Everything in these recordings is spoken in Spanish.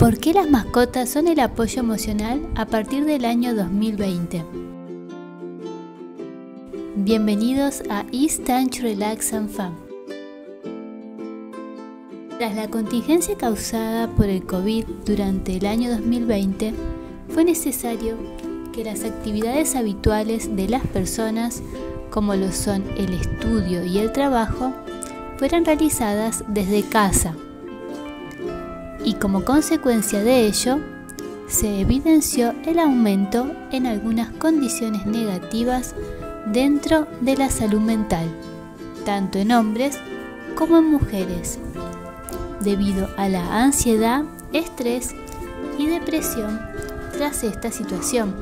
¿Por qué las mascotas son el apoyo emocional a partir del año 2020? Bienvenidos a It's Time to Relax and Fun. Tras la contingencia causada por el COVID durante el año 2020, fue necesario que las actividades habituales de las personas, como lo son el estudio y el trabajo, fueran realizadas desde casa. Y como consecuencia de ello, se evidenció el aumento en algunas condiciones negativas dentro de la salud mental, tanto en hombres como en mujeres, debido a la ansiedad, estrés y depresión tras esta situación.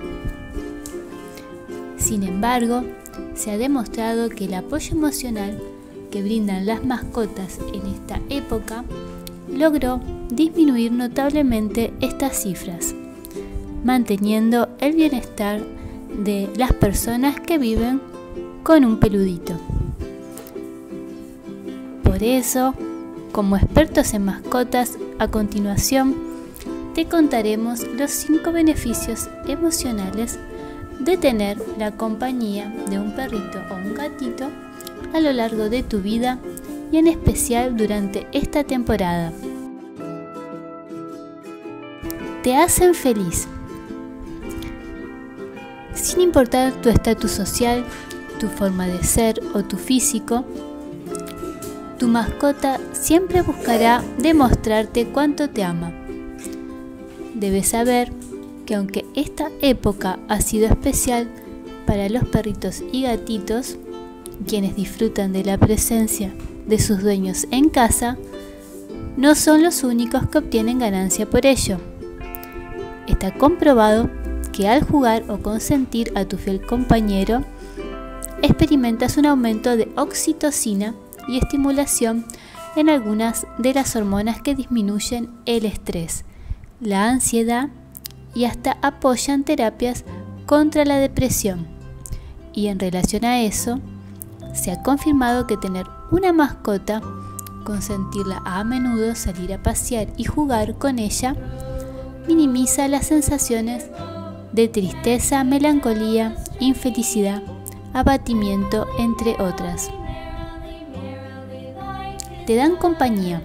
Sin embargo, se ha demostrado que el apoyo emocional que brindan las mascotas en esta época logró disminuir notablemente estas cifras, manteniendo el bienestar de las personas que viven con un peludito. Por eso, como expertos en mascotas, a continuación te contaremos los 5 beneficios emocionales de tener la compañía de un perrito o un gatito a lo largo de tu vida y en especial durante esta temporada. Te hacen feliz. Sin importar tu estatus social, tu forma de ser o tu físico, tu mascota siempre buscará demostrarte cuánto te ama. Debes saber que aunque esta época ha sido especial para los perritos y gatitos, quienes disfrutan de la presencia de sus dueños en casa, no son los únicos que obtienen ganancia por ello. Está comprobado que al jugar o consentir a tu fiel compañero, experimentas un aumento de oxitocina y estimulación en algunas de las hormonas que disminuyen el estrés, la ansiedad y hasta apoyan terapias contra la depresión. Y en relación a eso, se ha confirmado que tener una mascota, consentirla a menudo, salir a pasear y jugar con ella, minimiza las sensaciones de tristeza, melancolía, infelicidad, abatimiento, entre otras. Te dan compañía.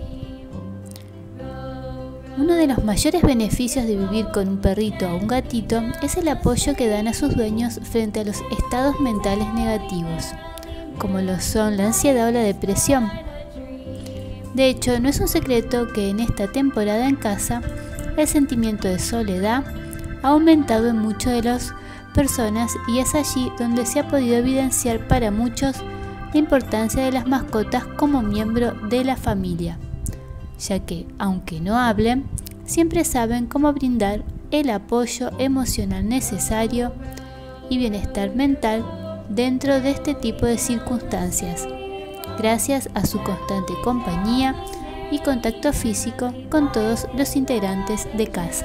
Uno de los mayores beneficios de vivir con un perrito o un gatito es el apoyo que dan a sus dueños frente a los estados mentales negativos, como lo son la ansiedad o la depresión. De hecho, no es un secreto que en esta temporada en casa, el sentimiento de soledad ha aumentado en muchas de las personas y es allí donde se ha podido evidenciar para muchos la importancia de las mascotas como miembro de la familia, ya que, aunque no hablen, siempre saben cómo brindar el apoyo emocional necesario y bienestar mental dentro de este tipo de circunstancias, gracias a su constante compañía y contacto físico con todos los integrantes de casa.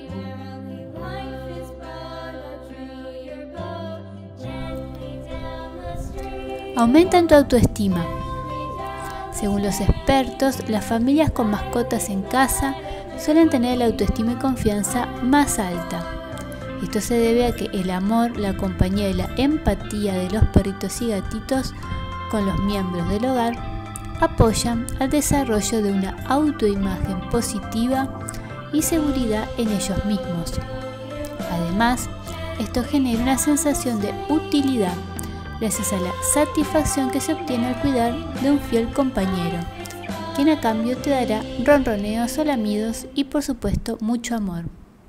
Aumentan tu autoestima. Según los expertos, las familias con mascotas en casa suelen tener la autoestima y confianza más alta. Esto se debe a que el amor, la compañía y la empatía de los perritos y gatitos con los miembros del hogar apoyan al desarrollo de una autoimagen positiva y seguridad en ellos mismos. Además, esto genera una sensación de utilidad gracias a la satisfacción que se obtiene al cuidar de un fiel compañero, quien a cambio te dará ronroneos o lamidos y por supuesto mucho amor.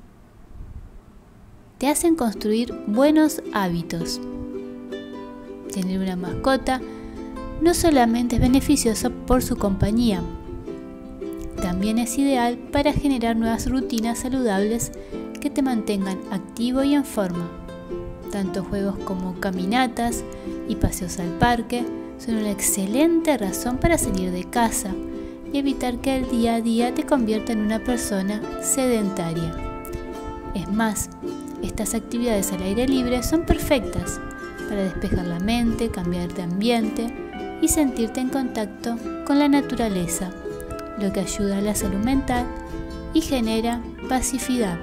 Te hacen construir buenos hábitos. Tener una mascota no solamente es beneficioso por su compañía, también es ideal para generar nuevas rutinas saludables que te mantengan activo y en forma. Tanto juegos como caminatas y paseos al parque son una excelente razón para salir de casa y evitar que el día a día te convierta en una persona sedentaria. Es más, estas actividades al aire libre son perfectas para despejar la mente, cambiar de ambiente y sentirte en contacto con la naturaleza, lo que ayuda a la salud mental y genera pacificidad.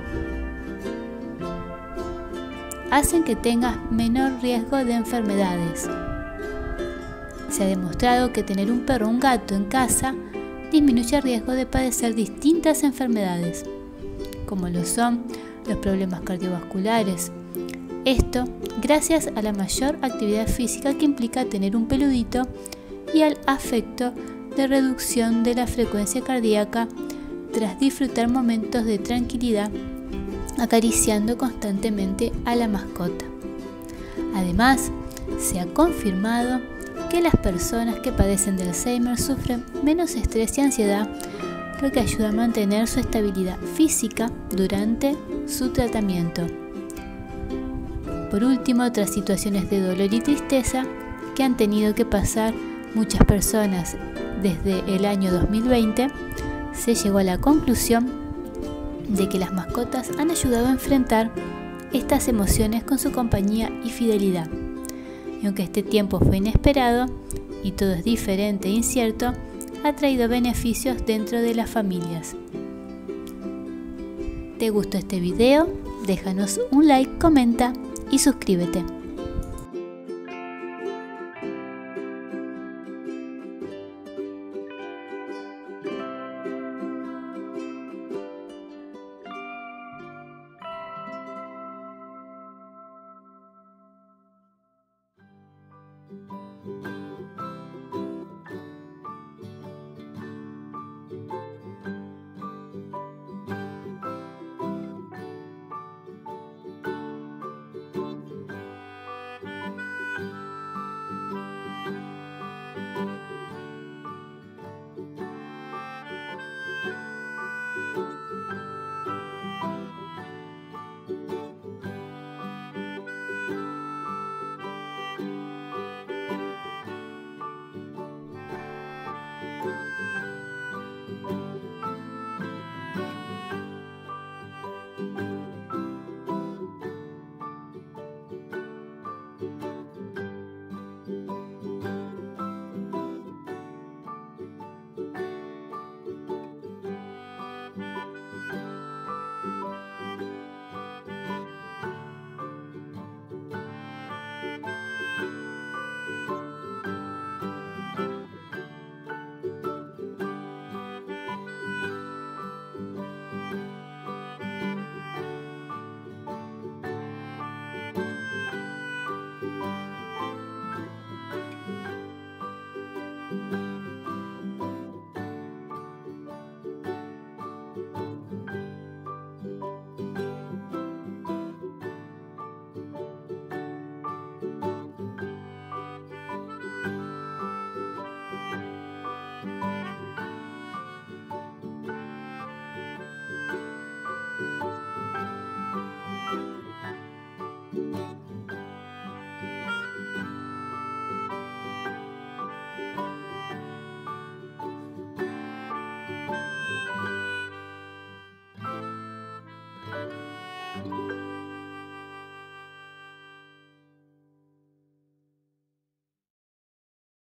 Hacen que tengas menor riesgo de enfermedades. Se ha demostrado que tener un perro o un gato en casa disminuye el riesgo de padecer distintas enfermedades, como lo son los problemas cardiovasculares. Esto gracias a la mayor actividad física que implica tener un peludito y al efecto de reducción de la frecuencia cardíaca tras disfrutar momentos de tranquilidad acariciando constantemente a la mascota. Además, se ha confirmado que las personas que padecen de Alzheimer sufren menos estrés y ansiedad, lo que ayuda a mantener su estabilidad física durante su tratamiento. Por último, otras situaciones de dolor y tristeza que han tenido que pasar muchas personas desde el año 2020, se llegó a la conclusión de que las mascotas han ayudado a enfrentar estas emociones con su compañía y fidelidad. Y aunque este tiempo fue inesperado y todo es diferente e incierto, ha traído beneficios dentro de las familias. ¿Te gustó este video? Déjanos un like, comenta y suscríbete.